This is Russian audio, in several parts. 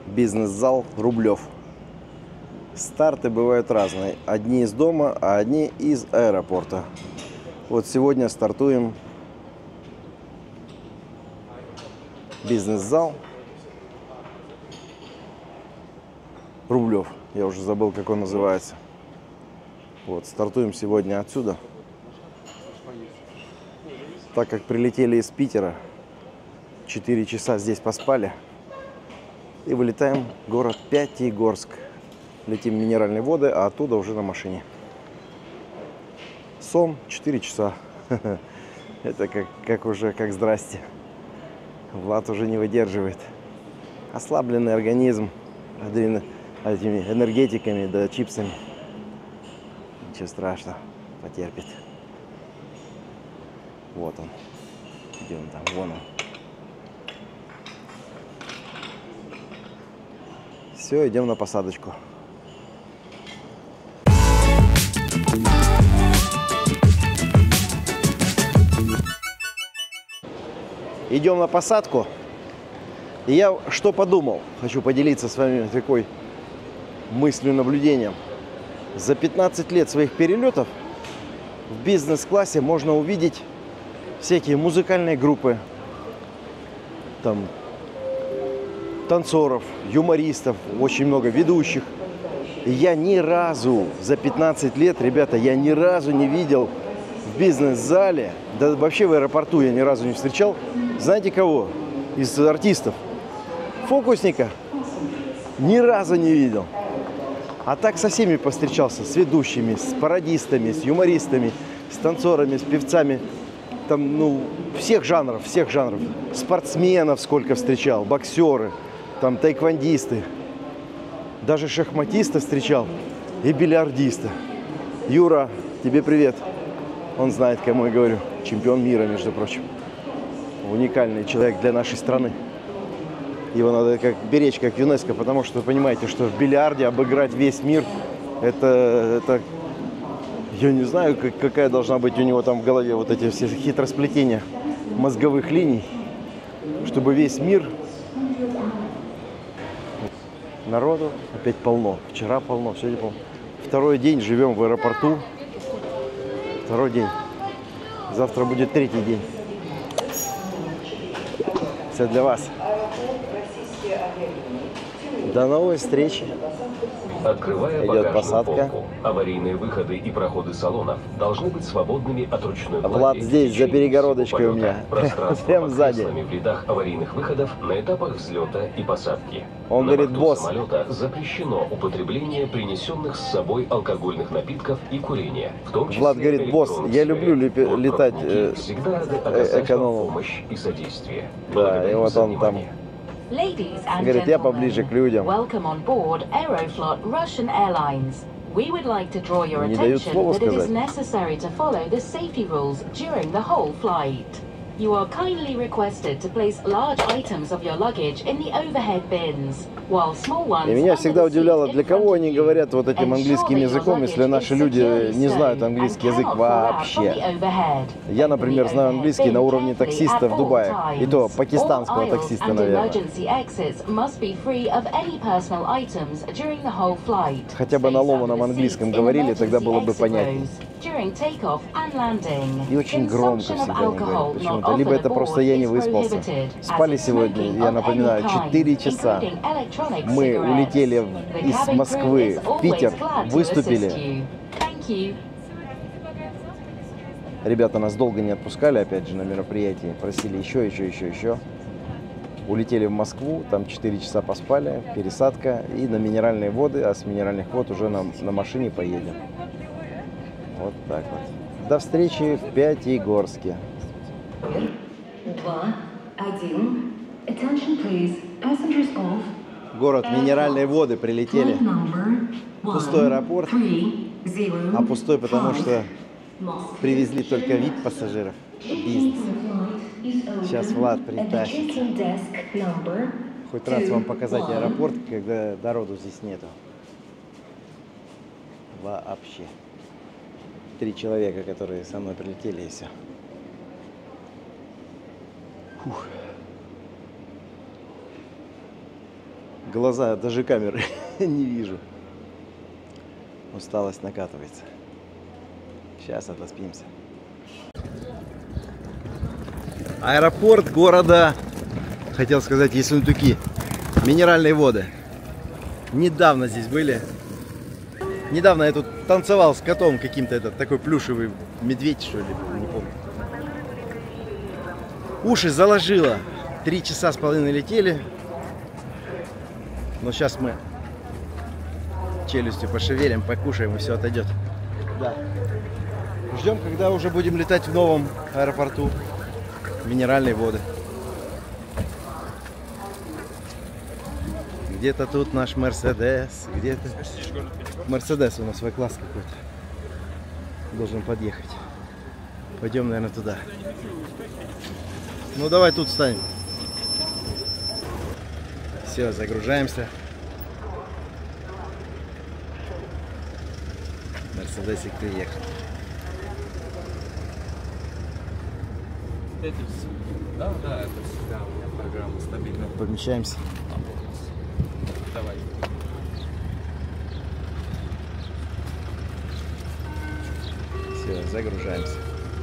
Бизнес-зал Рублев. Старты бывают разные. Одни из дома, а одни из аэропорта. Вот сегодня стартуем бизнес-зал Рублев. Я уже забыл, как он называется. Вот, стартуем сегодня отсюда. Так как прилетели из Питера, 4 часа здесь поспали. И вылетаем в город Пятигорск. Летим в Минеральные воды, а оттуда уже на машине. Сон 4 часа. Это как здрасте. Влад уже не выдерживает. Ослабленный организм этими энергетиками да чипсами. Ничего страшного, потерпит. Вот он. Где он там? Вон он. Все, идем на посадочку. Идем на посадку. И я что подумал? Хочу поделиться с вами такой мыслью, наблюдением. За 15 лет своих перелетов в бизнес-классе можно увидеть всякие музыкальные группы, там, танцоров, юмористов, очень много ведущих. И я ни разу за 15 лет, ребята, я ни разу не видел в бизнес-зале, да вообще в аэропорту я ни разу не встречал, знаете кого? Из артистов. Фокусника. Ни разу не видел. А так со всеми повстречался. С ведущими, с пародистами, с юмористами, с танцорами, с певцами. Там, ну, всех жанров, всех жанров. Спортсменов сколько встречал, боксеры, там, тайквандисты. Даже шахматиста встречал и бильярдиста. Юра, тебе привет. Он знает, кому я говорю. Чемпион мира, между прочим. Уникальный человек для нашей страны. Его надо беречь как ЮНЕСКО, потому что вы понимаете, что в бильярде обыграть весь мир, это я не знаю, какая должна быть у него там в голове вот эти все хитросплетения мозговых линий, чтобы весь мир. Народу опять полно. Вчера полно, сегодня полно. Второй день живем в аэропорту. Второй день. Завтра будет третий день. Все для вас. До новой встречи. Открывая идет посадка. полку, аварийные выходы и проходы салонов должны быть свободными от ручной клади. Влад здесь, за перегородочкой у меня. Прям сзади. В рядах аварийных выходов на этапах взлета и посадки. Он на говорит, борту босс. самолета запрещено употребление принесенных с собой алкогольных напитков и курения. В том числе Влад говорит, босс, я люблю летать экономом. Помощь и содействие. Да, и вот он там. Говорит, я поближе к людям. We would like to draw your Не дают attention слова that it is сказать. necessary to follow the safety rules during the whole flight. You are kindly requested to place large items of your luggage in the overhead bins, while small ones. И меня under всегда the удивляло, seat для in кого front of они you. говорят вот этим Ensure английским that your языком, если luggage наши is люди securely не знают stowed английский and язык cannot fall out from вообще. the overhead. Я, Open например, the знаю overhead английский bin на уровне carefully таксиста at в all Дубае. И то times. пакистанского All таксиста, aisles and наверное. emergency exits must be free of any personal items during the whole flight. Хотя бы на Space ломаном under the английском seats in говорили, тогда emergency было бы exit понятнее. rows during takeoff and landing. И очень громко Consumption of всегда они alcohol говорят. not Почему-то. Либо offered это просто aboard я не is выспался. prohibited, Спали as is сегодня, smoking я of напоминаю, any kind, 4 часа. including electronic Мы cigarettes. улетели The из cabin Москвы crew is в always Питер, glad to выступили. assist you. Thank you. Ребята нас долго не отпускали, опять же, на мероприятии. Просили еще. Улетели в Москву, там 4 часа поспали, пересадка и на Минеральные воды, а с Минеральных вод уже на машине поедем. Вот так вот. До встречи в Пятигорске. 2, 1. Attention please. Passengers off. Город Минеральные воды прилетели. Flight number Пустой аэропорт. 130. А пустой, потому что привезли только вид пассажиров. Бизнес. Сейчас Влад притащится. Хоть раз вам показать аэропорт, когда народу здесь нету. Вообще. 3 человека, которые со мной прилетели, и все. Фух. Глаза, даже камеры не вижу. Усталость накатывается. Сейчас отоспимся. Аэропорт города, хотел сказать, Ессентуки. Минеральные воды. Недавно здесь были. Недавно я тут танцевал с котом каким-то, этот такой плюшевый медведь, что ли, не помню. Уши заложило. 3 часа с половиной летели. Но сейчас мы челюстью пошевелим, покушаем, и все отойдет. Да. Ждем, когда уже будем летать в новом аэропорту. Минеральные воды. Где-то тут наш Мерседес, где-то... Мерседес у нас В-класс какой-то. Должен подъехать. Пойдем, наверное, туда. Ну, давай тут встанем. Все, загружаемся. Мерседесик приехал. Да, это всегда у меня программа стабильно. Помещаемся. Давай. Все, загружаемся.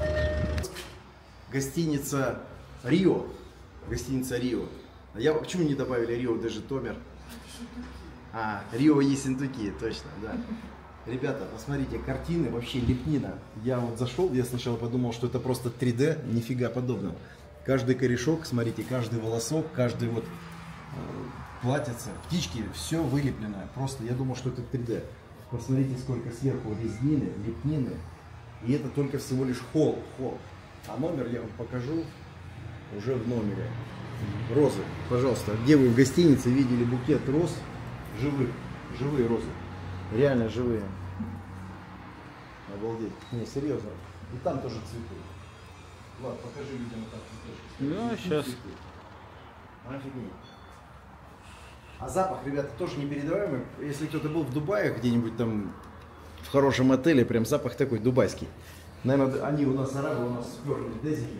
Гостиница Рио. Гостиница Рио. Я почему не добавили Рио даже Томер? А, Рио Ессентуки, точно, да. Ребята, посмотрите, картины вообще лепнина. Я вот зашел, я сначала подумал, что это просто 3D, нифига подобного. Каждый корешок, смотрите, каждый волосок, каждый вот платьице, птички, все вылеплено. Просто я думал, что это 3D. Посмотрите, сколько сверху резнины, лепнины. И это только всего лишь холл. А номер я вам покажу уже в номере. Розы, пожалуйста. Где вы в гостинице видели букет роз живых? Живые розы. Реально живые. Обалдеть. Не, серьезно. И там тоже цветы. Ладно, покажи людям вот так. Ну, сейчас. Офигеть. А запах, ребята, тоже непередаваемый. Если кто-то был в Дубае, где-нибудь там в хорошем отеле, прям запах такой дубайский. Наверное, они у нас, арабы, у нас сперли дезики.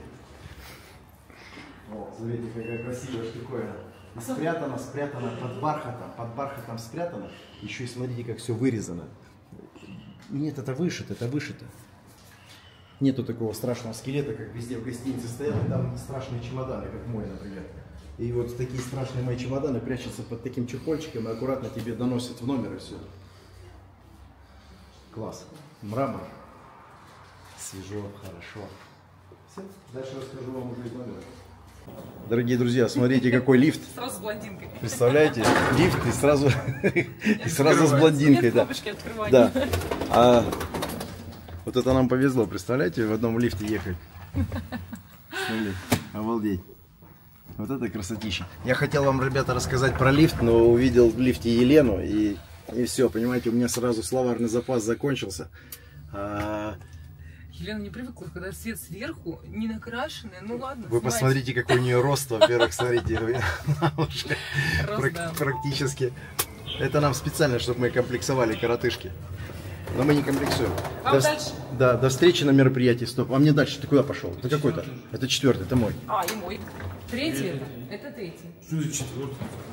Вот, смотрите, какая красивая штуковина. И спрятано под бархатом спрятано. Еще и смотрите, как все вырезано. Нет, это вышито. Нету такого страшного скелета, как везде в гостинице стоят, и там страшные чемоданы, как мой, например. И вот такие страшные мои чемоданы прячутся под таким чехольчиком и аккуратно тебе доносят в номер и все. Класс. Мрамор. Свежо, хорошо. Все, дальше расскажу вам уже из номера. Дорогие друзья, смотрите, какой лифт. Сразу с блондинкой. Представляете? Лифт и сразу с блондинкой. Да. Да. А вот это нам повезло, представляете, в одном лифте ехать. Смотри, обалдеть. Вот это красотища. Я хотел вам, ребята, рассказать про лифт, но увидел в лифте Елену, и все, понимаете, у меня сразу словарный запас закончился. Елена не привыкла, когда свет сверху, не накрашенный, ну ладно. Вы посмотрите, какой у нее рост, во-первых, смотрите, Да. практически. Это нам специально, чтобы мы комплексовали, коротышки. Но мы не комплексуем. Дальше? Да, до встречи на мероприятии. Стоп. А мне дальше ты куда пошел? Это какой-то? Это 4-й, это мой. А, и мой. 3-й это 3-й. Что за 4-й?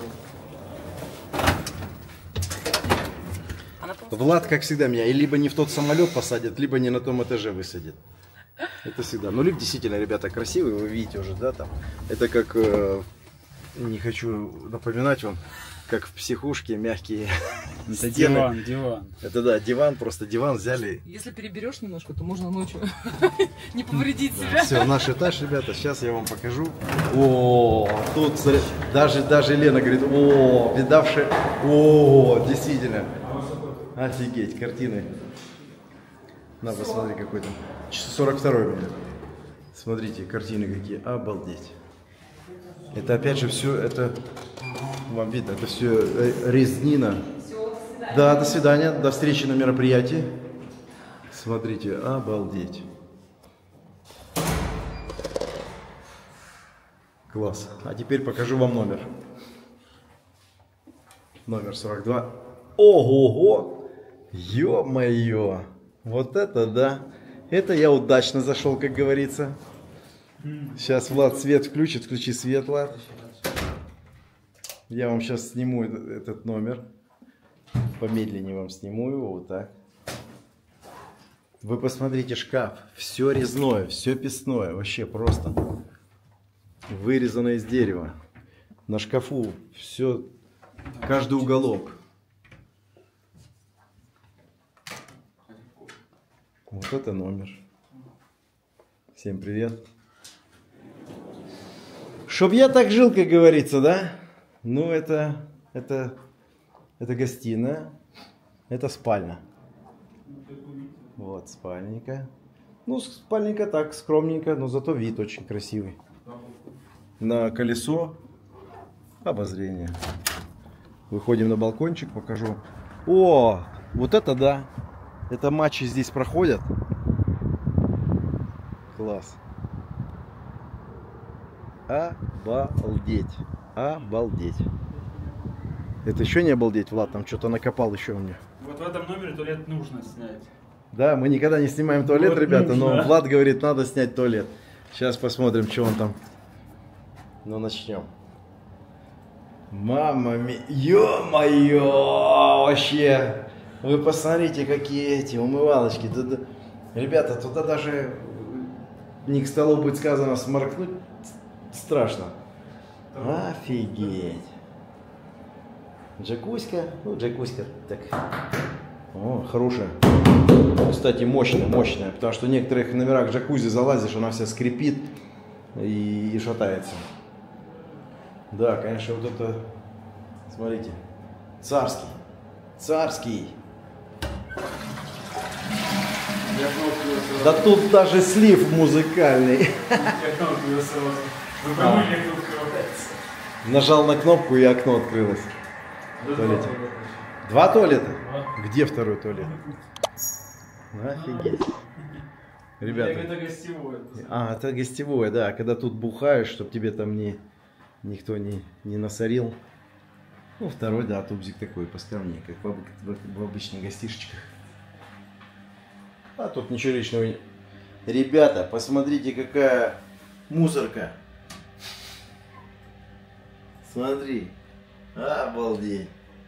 Влад, как всегда, меня и либо не в тот самолет посадят, либо не на том этаже высадит. Это всегда. Но лифт действительно, ребята, красивый, вы видите уже, да, там. Это как, не хочу напоминать вам, как в психушке мягкие Это стены. диван. Это да, диван, просто диван взяли. Если переберешь немножко, то можно ночью не повредить себя. Все, наш этаж, ребята, сейчас я вам покажу. О, тут даже Лена говорит, о, видавшая, о, действительно. Офигеть, картины. На, посмотри, какой там. 42-й, блин. Смотрите, картины какие, обалдеть. Это опять же все, это, вам видно, это все резнина. Да, до свидания, до встречи на мероприятии. Смотрите, обалдеть. Класс. А теперь покажу вам номер. Номер 42. Ого-го! Ё-моё! Вот это да! Это я удачно зашел, как говорится. Сейчас Влад свет включит. Включи свет, Влад. Я вам сейчас сниму этот номер. Помедленнее вам сниму его, вот так. Вы посмотрите шкаф. Все резное, все песное. Вообще просто. Вырезано из дерева. На шкафу все, каждый уголок. Вот это номер. Всем привет. Чтоб я так жил, как говорится, да? Ну, это гостиная. Это спальня. Вот, спальненько. Ну, спальненько так, скромненько, но зато вид очень красивый. На колесо обозрения. Выходим на балкончик, покажу. О, вот это да. Это матчи здесь проходят. Класс. Обалдеть. Обалдеть. Это еще не обалдеть, Влад, там что-то накопал еще у меня. Вот в этом номере туалет нужно снять. Да, мы никогда не снимаем туалет, вот ребята, нужно. Но Влад говорит, надо снять туалет. Сейчас посмотрим, что он там. Ну, начнем. Мама ми... Ё-моё! Вообще! Вы посмотрите, какие эти умывалочки. Ребята, туда даже не к столу будет сказано сморкнуть. Страшно. Офигеть. Джакуська. Ну, джакуська так. О, хорошая. Кстати, мощная, мощная. Потому что в некоторых номерах джакузи залазишь, она вся скрипит и шатается. Да, конечно, вот это, смотрите, царский. Царский. Да тут даже слив музыкальный. Нажал на кнопку, и окно открылось. Туалете. Два туалета? Где второй туалет? Офигеть. Ребята. Это гостевое. Это гостевое, да. Когда тут бухаешь, чтобы тебе там никто не насорил. Ну, второй, да, тубзик такой поскромнее, как в обычных гостишечках. А тут ничего личного нет. Ребята, посмотрите, какая мусорка. Смотри. Обалдеть.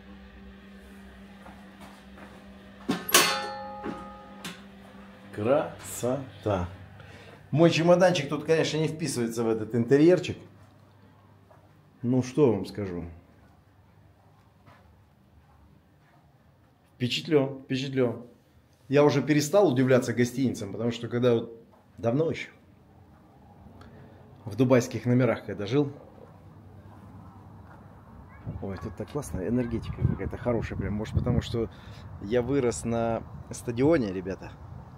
Красота. Мой чемоданчик тут, конечно, не вписывается в этот интерьерчик. Ну, что вам скажу. Впечатлен, впечатлен. Я уже перестал удивляться гостиницам, потому что когда вот давно еще в дубайских номерах, когда жил. Ой, тут так классно, энергетика какая-то хорошая прям. Может, потому что я вырос на стадионе, ребята.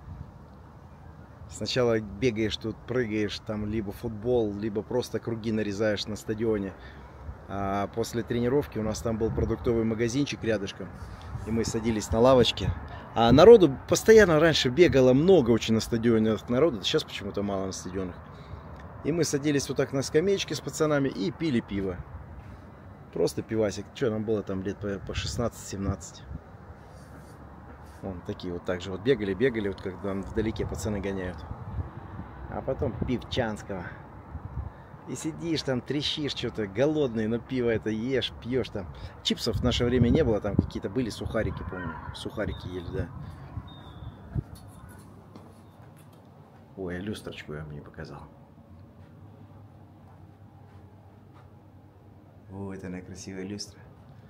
Сначала бегаешь тут, прыгаешь, там либо футбол, либо просто круги нарезаешь на стадионе. А после тренировки у нас там был продуктовый магазинчик рядышком. И мы садились на лавочке. А народу постоянно раньше бегало много очень на стадионе народу. Сейчас почему-то мало на стадионах. И мы садились вот так на скамеечке с пацанами и пили пиво. Просто пивасик. Что, нам было там лет по 16-17. Вон такие вот так же вот бегали, вот когда вдалеке пацаны гоняют. А потом пивчанского. И сидишь там, трещишь что-то, голодный, но пиво это ешь, пьешь там. Чипсов в наше время не было, там какие-то были сухарики, помню. Сухарики ели, да. Ой, люстрочку я вам не показал. Вот она, красивая люстра.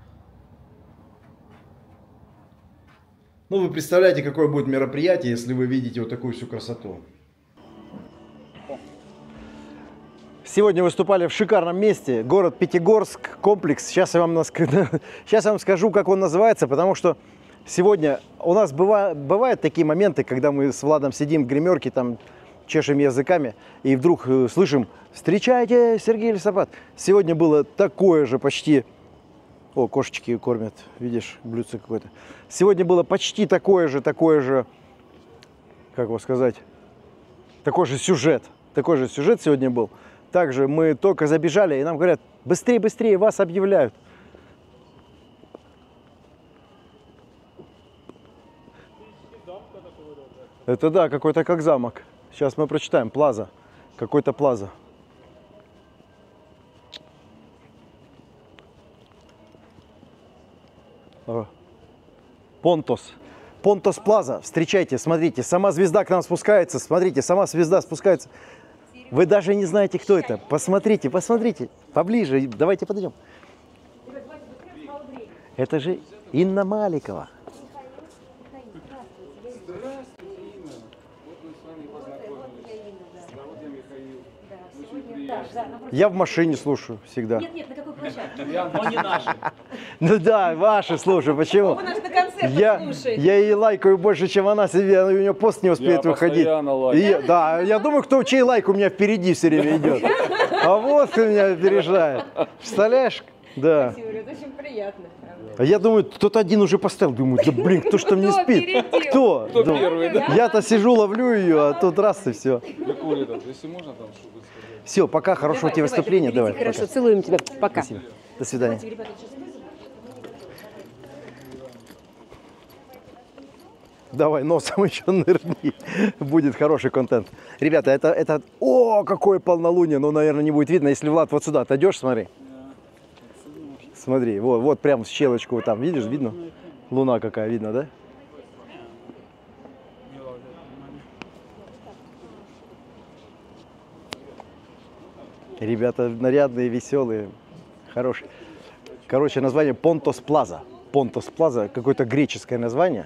Ну, вы представляете, какое будет мероприятие, если вы видите вот такую всю красоту. Сегодня выступали в шикарном месте, город Пятигорск, комплекс. Сейчас я вам скажу, как он называется, потому что сегодня у нас бывают такие моменты, когда мы с Владом сидим в гримерке, там чешем языками, и вдруг слышим: встречайте, Сергей Лесопад. Сегодня было такое же почти... О, кошечки кормят, видишь, блюдце какое-то. Сегодня было почти такое же, как его сказать, такой же сюжет сегодня был. Также мы только забежали, и нам говорят: быстрее, быстрее, вас объявляют. Это да, какой-то как замок. Сейчас мы прочитаем. Плаза. Какой-то плаза. Понтос. Понтос Плаза. Встречайте, смотрите, сама звезда к нам спускается. Смотрите, сама звезда спускается. Вы даже не знаете, кто это. Посмотрите, посмотрите. Поближе. Давайте подойдем. Это же Инна Маликова. Здравствуйте, Инна. Вот мы с вами познакомились. Зовут я Михаил. Очень приятно. Я в машине слушаю всегда. Нет, на какой площадке? Но не наши. Ну да, ваши слушаю. Почему? Вы нас на концерт Я слушаете. ей лайкаю больше, чем она себе. У нее пост не успеет Я выходить. постоянно лайкаю. Да, я думаю, чей лайк у меня впереди все время идет. А вот кто меня опережает. Представляешь? Да. Это очень приятно. А я думаю, кто-то один уже поставил. Думаю, да блин, кто ж там не Кто спит? опередил? Кто? Кто Да. первый, да? Я-то сижу, ловлю ее, а тут раз и все. Викуль, если можно там что-то сказать. Все, пока, хорошего тебе выступления. Давай. Хорошо, пока. целуем тебя. Пока. Спасибо. До свидания. Давай носом еще нырни. Будет хороший контент. Ребята, это... О, какое полнолуние. Ну, наверное, не будет видно. Если, Влад, вот сюда отойдешь, смотри. Смотри, вот прям в щелочку вот там. Видишь, видно? Луна какая, видно, да? Ребята нарядные, веселые, хорошие. Короче, название Понтос Плаза. Понтос Плаза, какое-то греческое название.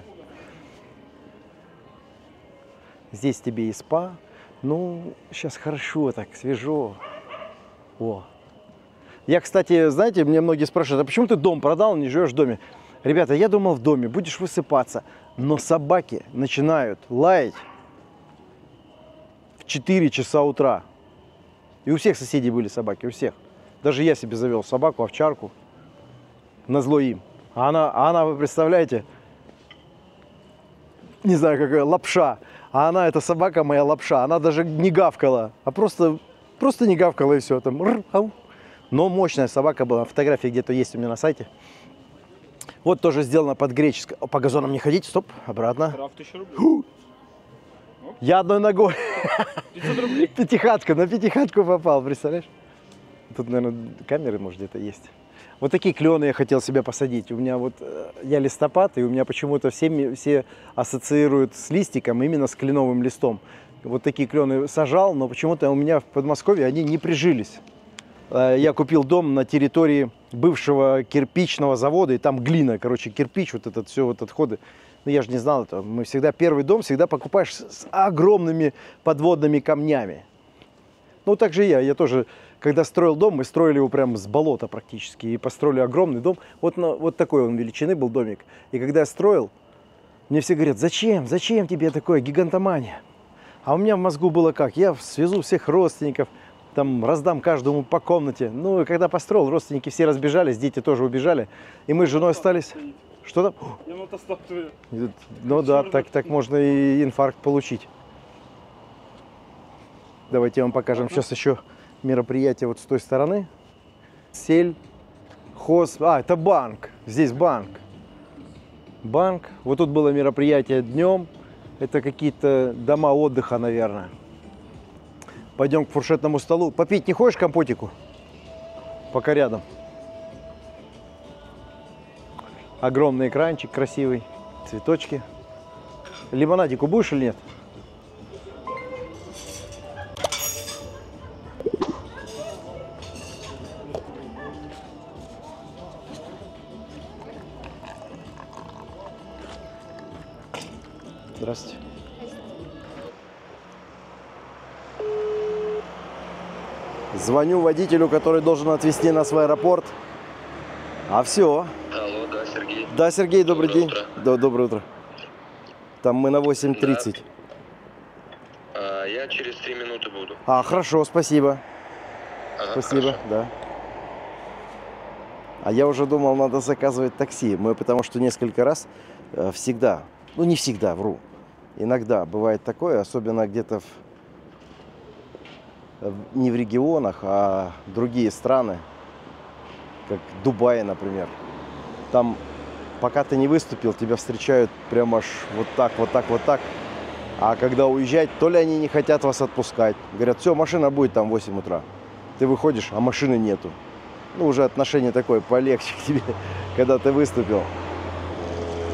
Здесь тебе и спа. Ну, сейчас хорошо так, свежо. О. Я, кстати, знаете, мне многие спрашивают, а почему ты дом продал, не живешь в доме? Ребята, я думал в доме, будешь высыпаться. Но собаки начинают лаять в 4 часа утра. И у всех соседей были собаки, у всех. Даже я себе завел собаку, овчарку, назло им. А она, вы представляете, не знаю, какая лапша. А она, эта собака моя лапша, она даже не гавкала, а просто не гавкала и все. Там, ау. Но мощная собака была, фотографии где-то есть у меня на сайте. Вот тоже сделано под греческое. По газонам не ходить, стоп, обратно. Штраф 1000 рублей. Я одной ногой. 500 рублей. Пятихатку, на пятихатку попал, представляешь? Тут, наверное, камеры, может, где-то есть. Вот такие клены я хотел себе посадить. У меня вот, я листопад, и у меня почему-то все ассоциируют с листиком именно с кленовым листом. Вот такие клены сажал, но почему-то у меня в Подмосковье они не прижились. Я купил дом на территории бывшего кирпичного завода, и там глина, короче, кирпич, вот этот, все вот отходы. Но я же не знал этого. Мы всегда, первый дом всегда покупаешь с огромными подводными камнями. Ну, так же я тоже, когда строил дом, мы строили его прямо с болота практически, и построили огромный дом. Вот такой он величины был домик. И когда я строил, мне все говорят, зачем тебе такое, гигантомания? А у меня в мозгу было как, я свезу всех родственников, там раздам каждому по комнате. Ну, и когда построил, родственники все разбежались, дети тоже убежали, и мы с женой остались. Что там? Минута статуя. Ну да, так можно и инфаркт получить. Давайте вам покажем сейчас еще мероприятие вот с той стороны. Это банк. Здесь банк. Банк. Вот тут было мероприятие днем. Это какие-то дома отдыха, наверное. Пойдем к фуршетному столу. Попить не хочешь компотику? Пока рядом. Огромный экранчик красивый. Цветочки. Лимонадику будешь или нет? Здравствуйте. Звоню водителю, который должен отвезти нас в аэропорт. А все. Алло, да, Сергей. Да, Сергей, добрый Доброе день. утро. Да, доброе утро. Там мы на 8:30. Я через 3 минуты буду. Хорошо, спасибо. Ага, Спасибо, хорошо. да. А я уже думал, надо заказывать такси. Мы потому что несколько раз всегда, ну не всегда, вру, иногда бывает такое, особенно где-то не в регионах, а другие страны, как Дубай, например. Там, пока ты не выступил, тебя встречают прямо аж вот так, вот так, вот так. А когда уезжать, то ли они не хотят вас отпускать. Говорят, все, машина будет там в 8 утра. Ты выходишь, а машины нету. Ну, уже отношение такое полегче к тебе, когда ты выступил.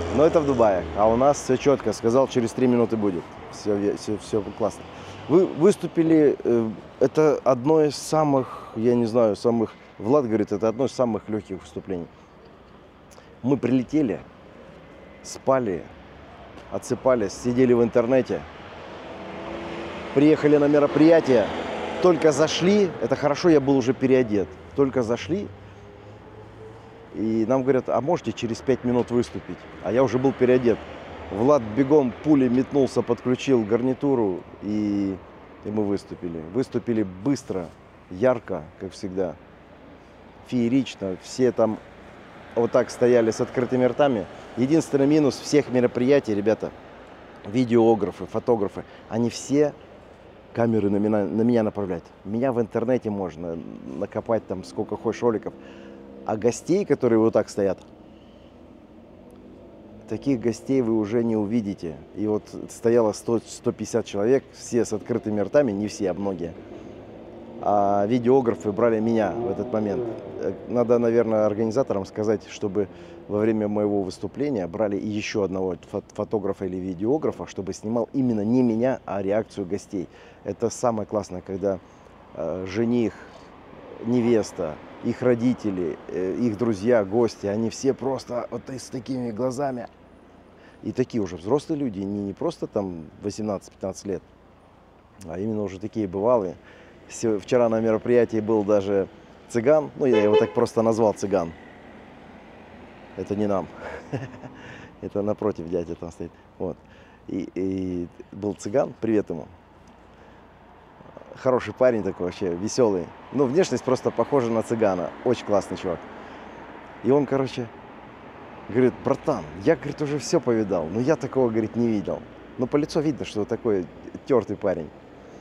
Но это в Дубае. А у нас все четко. Сказал, через 3 минуты будет. Все классно. Вы выступили, это одно из самых, я не знаю, самых... Влад говорит, это одно из самых легких выступлений. Мы прилетели, спали, отсыпались, сидели в интернете, приехали на мероприятие, только зашли, это хорошо, я был уже переодет, только зашли, и нам говорят, а можете через 5 минут выступить? А я уже был переодет. Влад бегом пулей метнулся, подключил гарнитуру, и мы выступили. Выступили быстро, ярко, как всегда, феерично. Все там вот так стояли с открытыми ртами. Единственный минус всех мероприятий, ребята, видеографы, фотографы, они все камеры на меня направляют. Меня в интернете можно накопать там сколько хочешь роликов. А гостей, которые вот так стоят, таких гостей вы уже не увидите. И вот стояло 100-150 человек, все с открытыми ртами, не все, а многие. А видеографы брали меня в этот момент. Надо, наверное, организаторам сказать, чтобы во время моего выступления брали еще одного фотографа или видеографа, чтобы снимал именно не меня, а реакцию гостей. Это самое классное, когда жених, невеста, их родители, их друзья, гости, они все просто вот с такими глазами. И такие уже взрослые люди, не просто там 18-15 лет, а именно уже такие бывалые. Вчера на мероприятии был даже цыган, ну я его так просто назвал цыган. Это не нам, это напротив дядя там стоит. Вот. И был цыган, привет ему. Хороший парень такой вообще, веселый. Ну, внешность просто похожа на цыгана. Очень классный чувак. И он, короче, говорит, братан, я, говорит, уже все повидал, но я такого, говорит, не видел. Но по лицу видно, что такой тертый парень.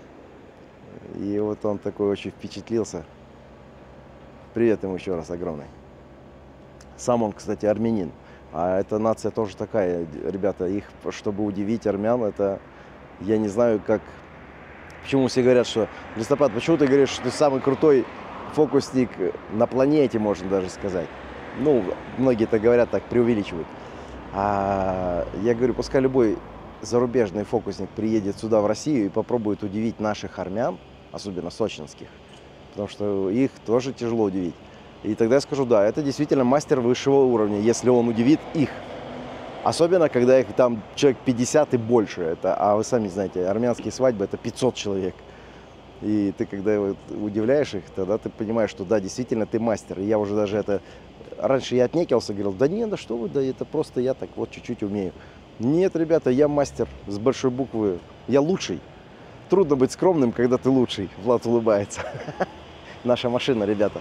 И вот он такой очень впечатлился. Привет ему еще раз огромный. Сам он, кстати, армянин. А эта нация тоже такая, ребята, их, чтобы удивить армян, это, я не знаю, как... Почему все говорят, что, Листопад, почему ты говоришь, что ты самый крутой фокусник на планете, можно даже сказать. Ну, многие это говорят, так преувеличивают. А я говорю, пускай любой зарубежный фокусник приедет сюда, в Россию, и попробует удивить наших армян, особенно сочинских, потому что их тоже тяжело удивить. И тогда я скажу, да, это действительно мастер высшего уровня, если он удивит их. Особенно, когда их там человек 50 и больше. Это, а вы сами знаете, армянские свадьбы – это 500 человек. И ты, когда вот удивляешь их, тогда ты понимаешь, что да, действительно, ты мастер. И я уже даже это... Раньше я отнекился, говорил, да нет, да что вы, да это просто я так вот чуть-чуть умею. Нет, ребята, я мастер с большой буквы. Я лучший. Трудно быть скромным, когда ты лучший. Влад улыбается. Наша машина, ребята.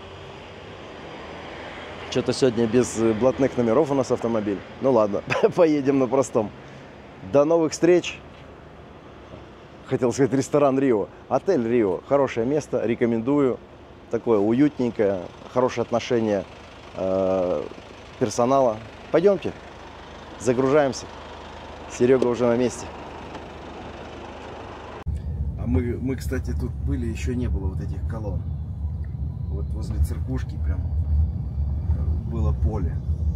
Что-то сегодня без блатных номеров у нас автомобиль. Ну ладно, поедем на простом. До новых встреч. Хотел сказать ресторан Рио. Отель Рио. Хорошее место, рекомендую. Такое уютненькое, хорошее отношение персонала. Пойдемте, загружаемся. Серега уже на месте. А мы, кстати, тут были, еще не было вот этих колонн. Вот возле церквушки прям было поле.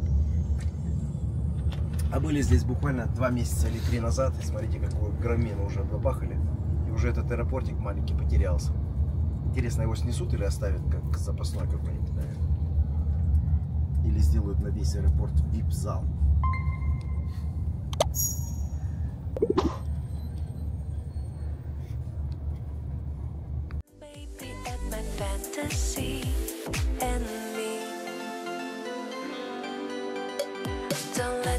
А были здесь буквально 2 месяца или 3 назад. И смотрите, какую громину уже бабахали. И уже этот аэропортик маленький потерялся. Интересно, его снесут или оставят как запасной какой-нибудь, наверное. Или сделают на весь аэропорт VIP-зал. Don't